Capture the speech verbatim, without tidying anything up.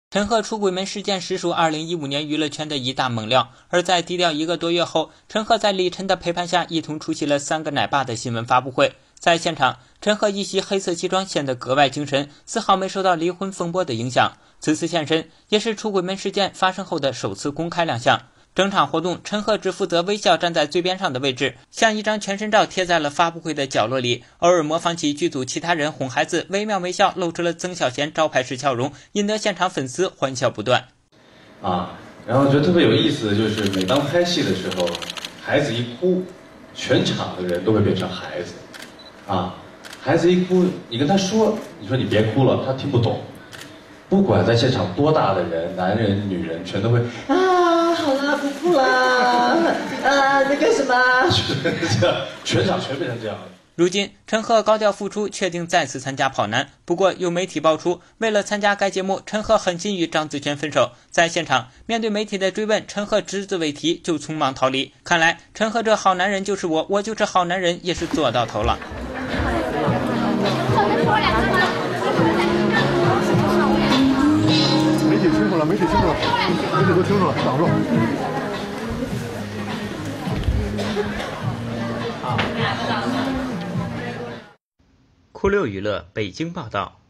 陈赫出轨门事件实属二零一五年娱乐圈的一大猛料，而在低调一个多月后，陈赫在李晨的陪伴下一同出席了三个奶爸的新闻发布会。在现场，陈赫一袭黑色西装显得格外精神，丝毫没受到离婚风波的影响。此次现身也是出轨门事件发生后的首次公开亮相。整场活动，陈赫只负责微笑站在最边上的位置，像一张全身照贴在了发布会的角落里，偶尔模仿起剧组其他人哄孩子，惟妙惟肖，露出了曾小贤招牌式笑容，引得现场粉丝欢笑不断。 啊，然后觉得特别有意思的就是，每当拍戏的时候，孩子一哭，全场的人都会变成孩子，啊，孩子一哭，你跟他说，你说你别哭了，他听不懂。不管在现场多大的人，男人、女人，全都会啊，好了，不哭了，啊，那个什么，就是这样，全场全变成这样。 如今，陈赫高调复出，确定再次参加跑男。不过，有媒体爆出，为了参加该节目，陈赫狠心与张子萱分手。在现场，面对媒体的追问，陈赫只字未提，就匆忙逃离。看来，陈赫这好男人就是我，我就是好男人，也是做到头了。 媒体清楚了，媒体清楚了，媒体都清楚了，挡住。 酷六娱乐北京报道。